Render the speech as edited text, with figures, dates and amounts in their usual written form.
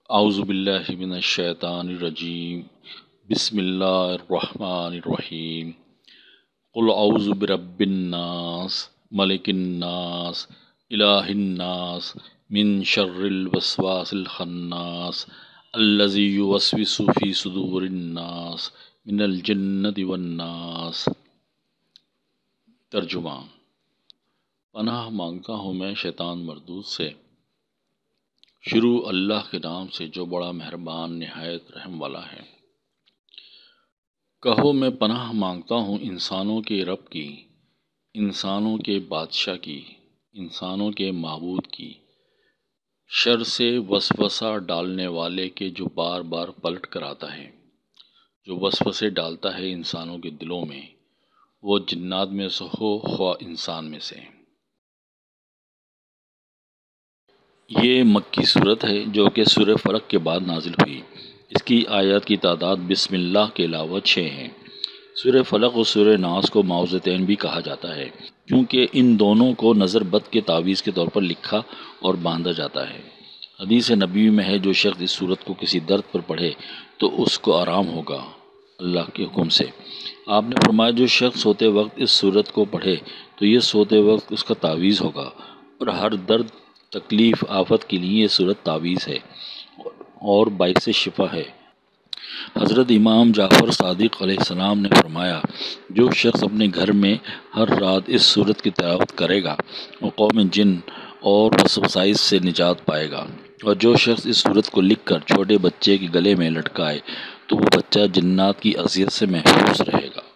اعوذ باللہ من الشیطان الرجیم بسم اللہ الرحمن الرحیم قل اعوذ برب الناس ملک الناس الہ الناس من شر الوسواس الخناس الذی یوسوس فی صدور الناس من الجنۃ والناس۔ ترجمہ: پناہ مانگتا ہوں میں شیطان مردود سے۔ شروع اللہ کے نام سے جو بڑا مہربان نہایت رحم والا ہے۔ کہو میں پناہ مانگتا ہوں انسانوں کے رب کی، انسانوں کے بادشاہ کی، انسانوں کے معبود کی، شر سے وسوسہ ڈالنے والے کے جو بار بار پلٹ کر آتا ہے، جو وسوسے ڈالتا ہے انسانوں کے دلوں میں، وہ جنات میں سے ہو خواہ انسان میں سے۔ یہ مکی صورت ہے جو کہ سورہ فلق کے بعد نازل ہوئی۔ اس کی آیات کی تعداد بسم اللہ کے علاوہ 6 ہیں۔ سورہ فلق اور سورہ ناس کو معوذتین بھی کہا جاتا ہے کیونکہ ان دونوں کو نظر بد کے تعویذ کے طور پر لکھا اور باندھا جاتا ہے۔ حدیث نبوی میں ہے جو شخص اس صورت کو کسی درد پر پڑھے تو اس کو آرام ہوگا اللہ کے حکم سے۔ آپ نے فرمایا جو شخص سوتے وقت اس صورت کو پڑھے تو یہ سوتے وقت اس کا تعویذ ہوگا اور ہر درد، تکلیف، آفت کے لیے یہ صورت تعویذ ہے اور باعث شفا ہے۔ حضرت امام جعفر صادق علیہ السلام نے فرمایا جو شخص اپنے گھر میں ہر رات اس صورت کی تلاوت کرے گا وہ قوم جن اور وسوسائس سے نجات پائے گا، اور جو شخص اس صورت کو لکھ کر چھوٹے بچے کے گلے میں لٹکائے تو وہ بچہ جنات کی اذیت سے محفوظ رہے گا۔